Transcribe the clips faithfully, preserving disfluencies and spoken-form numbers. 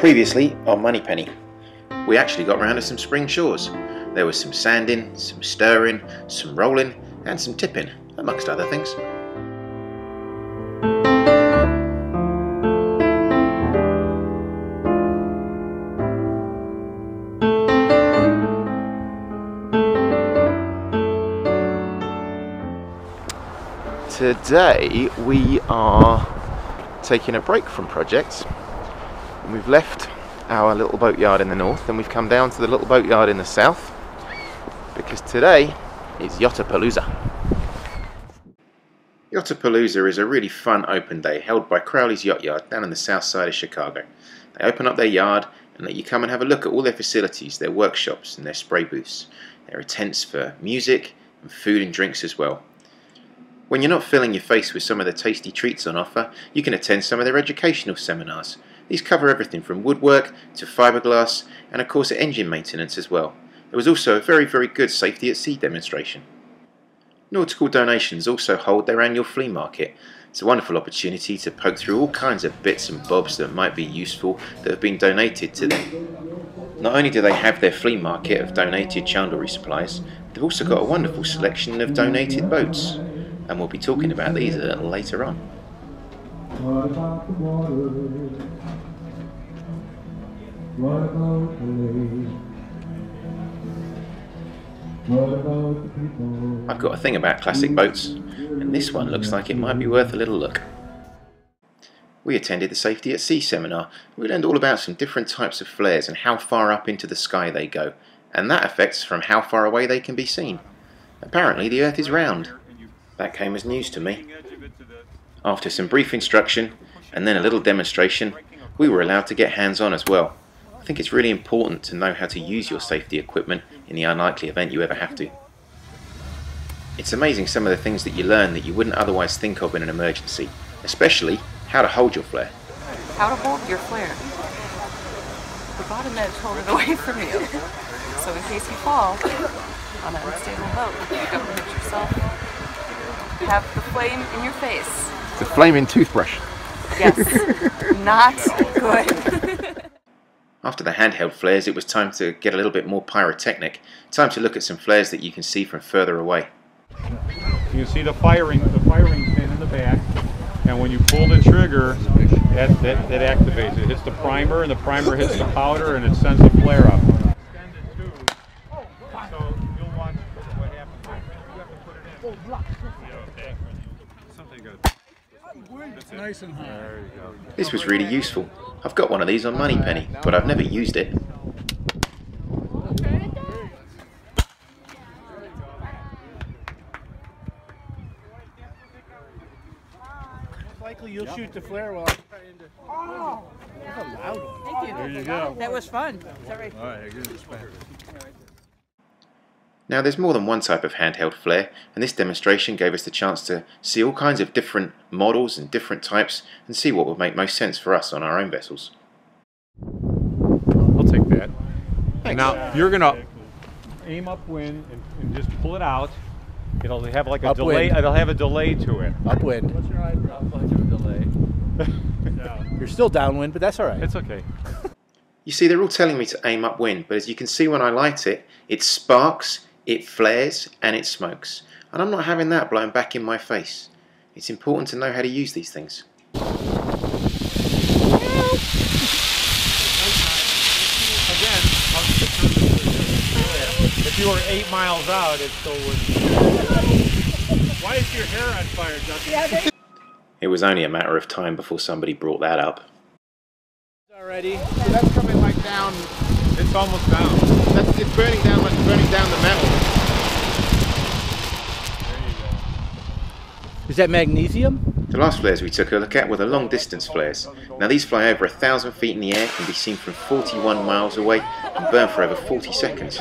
Previously on Moneypenny, we actually got round to some spring shores. There was some sanding, some stirring, some rolling and some tipping, amongst other things. Today we are taking a break from projects. We've left our little boatyard in the north and we've come down to the little boatyard in the south because today is Yottapalooza. Yottapalooza is a really fun open day held by Crowley's Yacht Yard down on the south side of Chicago. They open up their yard and let you come and have a look at all their facilities, their workshops and their spray booths. There are tents for music and food and drinks as well. When you're not filling your face with some of the tasty treats on offer, you can attend some of their educational seminars. These cover everything from woodwork to fiberglass and of course engine maintenance as well. There was also a very very good safety at sea demonstration. Nautical Donations also hold their annual flea market. It's a wonderful opportunity to poke through all kinds of bits and bobs that might be useful that have been donated to them. Not only do they have their flea market of donated chandlery supplies, they've also got a wonderful selection of donated boats. And we'll be talking about these a little later on. What about the water? What about the lake? What about the people? I've got a thing about classic boats, and this one looks like it might be worth a little look. We attended the Safety at Sea seminar. We learned all about some different types of flares and how far up into the sky they go, and that affects from how far away they can be seen. Apparently the Earth is round. That came as news to me. After some brief instruction and then a little demonstration, we were allowed to get hands-on as well. I think it's really important to know how to use your safety equipment in the unlikely event you ever have to. It's amazing some of the things that you learn that you wouldn't otherwise think of in an emergency, especially how to hold your flare. How to hold your flare. The bottom edge hold it away from you. So in case you fall on an unstable boat, you don't hurt yourself. Have the flame in your face. It's a flaming toothbrush. Yes, not good. After the handheld flares, it was time to get a little bit more pyrotechnic. Time to look at some flares that you can see from further away. You can see the firing, the firing pin in the back, and when you pull the trigger, that, that, that activates it. It hits the primer, and the primer hits the powder, and it sends the flare up. Nice and high. This was really useful. I've got one of these on Moneypenny, but I've never used it. Likely you'll shoot the flare while I'm trying to. Oh, that's a loud one. Thank you. There you go. That was fun. Sorry. All right, give it a spin. Now there's more than one type of handheld flare, and this demonstration gave us the chance to see all kinds of different models and different types and see what would make most sense for us on our own vessels. I'll take that. Thanks. Now you're gonna aim upwind and, and just pull it out. It'll have like a Upwind. delay. It'll have a delay to it. Upwind. What's your eyebrow? delay. You're still downwind, but that's all right. It's okay. You see, they're all telling me to aim upwind, but as you can see when I light it, it sparks, it flares and it smokes, and I'm not having that blown back in my face. It's important to know how to use these things. Again, if you were eight miles out, it still would. Why is your hair on fire, Justin? It was only a matter of time before somebody brought that up. Already. So that's coming like down. It's almost down. That's, it's burning down like it's burning down the metal. There you go. Is that magnesium? The last flares we took a look at were the long distance flares. Now these fly over a thousand feet in the air, can be seen from forty-one miles away and burn for over forty seconds.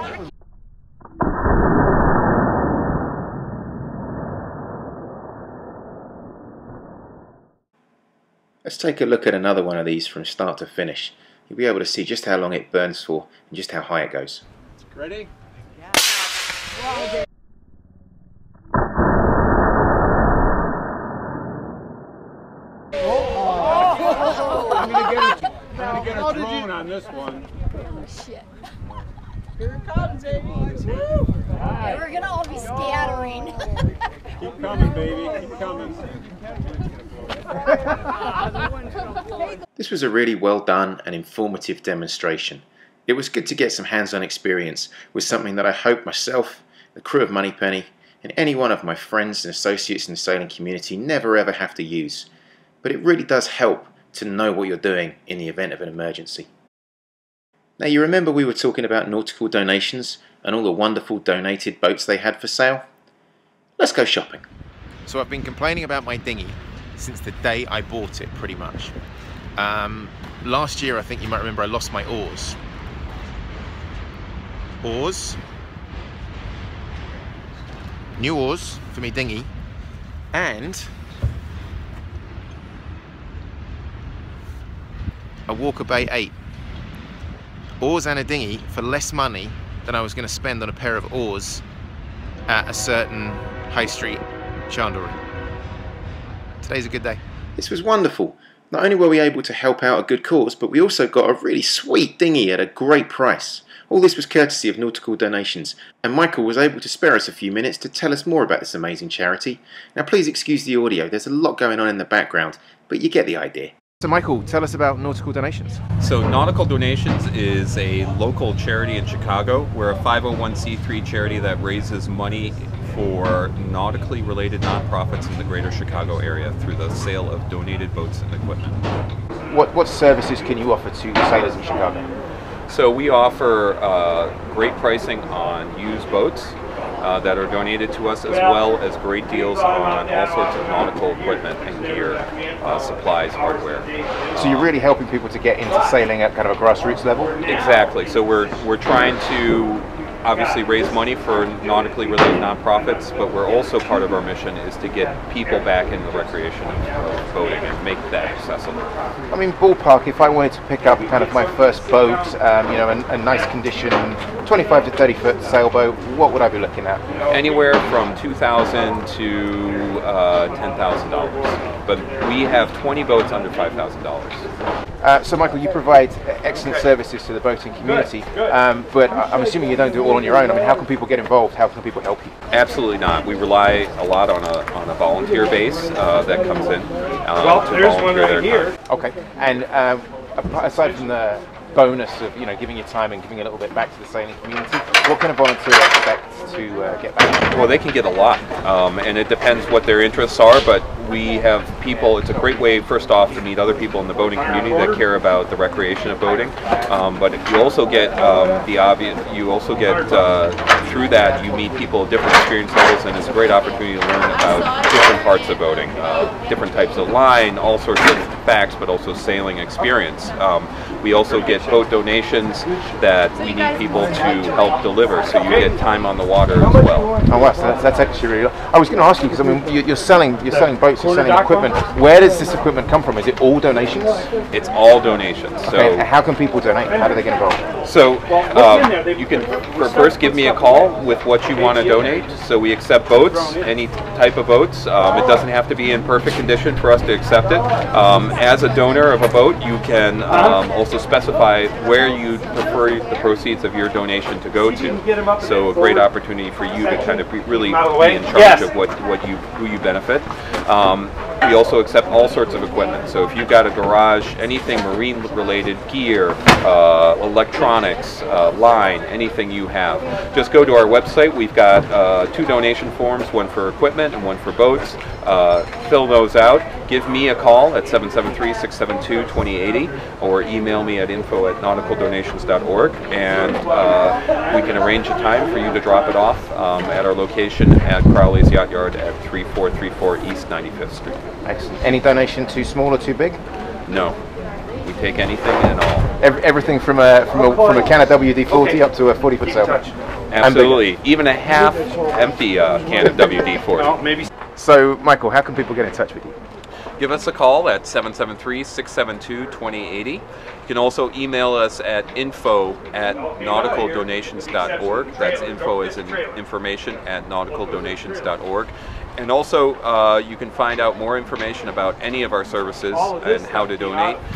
Let's take a look at another one of these from start to finish. You'll be able to see just how long it burns for and just how high it goes. Ready? Yeah. I'm gonna get it. I'm gonna get How a did drone you- on this one. Oh shit. Here it comes, baby. We're gonna all be scattering. Keep coming, baby. Keep coming. This was a really well done and informative demonstration. It was good to get some hands-on experience with something that I hope myself, the crew of Moneypenny, and any one of my friends and associates in the sailing community never ever have to use. But it really does help to know what you're doing in the event of an emergency. Now, you remember we were talking about nautical donations and all the wonderful donated boats they had for sale? Let's go shopping. So I've been complaining about my dinghy since the day I bought it, pretty much. Um, last year, I think you might remember, I lost my oars. Oars. New oars for me dinghy. And a Walker Bay eight. Oars and a dinghy for less money than I was going to spend on a pair of oars at a certain high street chandlery. Today's a good day. This was wonderful. Not only were we able to help out a good cause, but we also got a really sweet dinghy at a great price. All this was courtesy of Nautical Donations, and Michael was able to spare us a few minutes to tell us more about this amazing charity. Now please excuse the audio, there's a lot going on in the background, but you get the idea. So Michael, tell us about Nautical Donations. So Nautical Donations is a local charity in Chicago. We're a five oh one c three charity that raises money for nautically related nonprofits in the greater Chicago area through the sale of donated boats and equipment. What, what services can you offer to sailors in Chicago? So we offer uh, great pricing on used boats uh, that are donated to us, as well as great deals on all sorts of nautical equipment and gear, uh, supplies, hardware. So you're really helping people to get into sailing at kind of a grassroots level? Exactly. So we're we're trying to obviously raise money for nautically related nonprofits, but we're also, part of our mission is to get people back in the recreation of, of boating and make that accessible. I mean, ballpark, if I wanted to pick up kind of my first boat, um, you know, a, a nice condition, twenty-five to thirty foot sailboat, what would I be looking at? Anywhere from two thousand dollars to uh, ten thousand dollars, but we have twenty boats under five thousand dollars. Uh, so Michael, you provide excellent services to the boating community, um, but I'm assuming you don't do it all on your own. I mean, how can people get involved? How can people help you? Absolutely not. We rely a lot on a on a volunteer base uh, that comes in. Uh, Well, to there's one volunteer right their here. time. Okay, and um, aside from the bonus of, you know, giving your time and giving a little bit back to the sailing community, what can a volunteer expect to uh, get back? Well, they can get a lot, um, and it depends what their interests are, but we have people, it's a great way, first off, to meet other people in the boating community that care about the recreation of boating, um, but you also get um, the obvious, you also get, uh, through that, you meet people of different experience levels, and it's a great opportunity to learn about different parts of boating, uh, different types of line, all sorts of facts, but also sailing experience. Um, we also get boat donations that we need people to help deliver, so you get time on the water as well. Oh wow, so that's, that's actually really. I was going to ask you, because I mean, you, you're selling, you're selling boats, you're selling equipment. Where does this equipment come from? Is it all donations? It's all donations. So, Okay, how can people donate? How do they get involved? so um, you can first give me a call with what you want to donate. So we accept boats, any type of boats. Um, it doesn't have to be in perfect condition for us to accept it. Um, as a donor of a boat, you can um, also specify where you prefer the proceeds of your donation to go to. So a great opportunity for you to kind of be, really be in charge of what, what you who you benefit. Um, we also accept all sorts of equipment. So if you've got a garage, anything marine related, gear, uh, electronics, uh, line, anything you have, just go to our website. We've got uh, two donation forms, one for equipment and one for boats. Uh, fill those out. Give me a call at seven seven three, six seven two, two zero eight zero or email me at info at nautical donations dot org, and uh, we can arrange a time for you to drop it off um, at our location at Crowley's Yacht Yard at three four three four East ninety-fifth Street. Excellent. Any donation too small or too big? No, we take anything and all. Every, everything from a from a from a can of W D forty up to a forty foot sailboat. Absolutely, even a half empty uh, can of W D forty. So, Michael, how can people get in touch with you? Give us a call at seven seven three, six seven two, two zero eight zero. You can also email us at info at nautical donations dot org. That's info as in information at nautical donations dot org. And also, uh, you can find out more information about any of our services and how to donate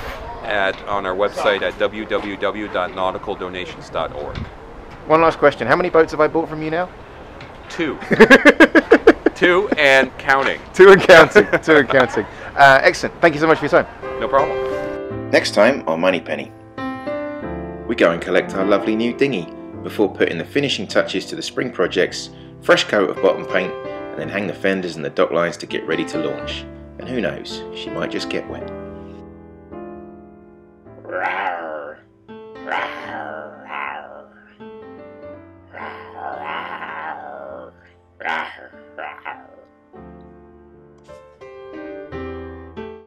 at on our website at w w w dot nautical donations dot org. One last question. How many boats have I bought from you now? Two. Two and counting. Two and counting. Two and counting. Uh, excellent. Thank you so much for your time. No problem. Next time on Moneypenny, we go and collect our lovely new dinghy before putting the finishing touches to the spring project's fresh coat of bottom paint, and then hang the fenders and the dock lines to get ready to launch. And who knows, she might just get wet. Rawr, rawr.